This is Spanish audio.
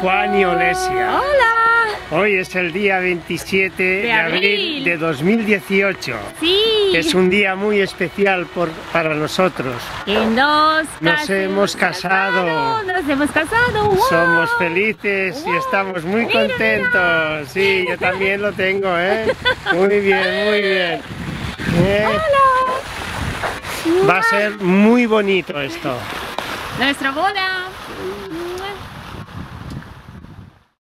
Juan y Olesia. ¡Hola! Hoy es el día 27 de abril de 2018. Sí. Es un día muy especial para nosotros. Nos hemos casado. Nos hemos casado. ¡Wow! Somos felices y estamos muy contentos. Sí, yo también lo tengo, ¿eh? Muy bien, muy bien. ¡Hola! Va a ser muy bonito esto. Nuestra boda.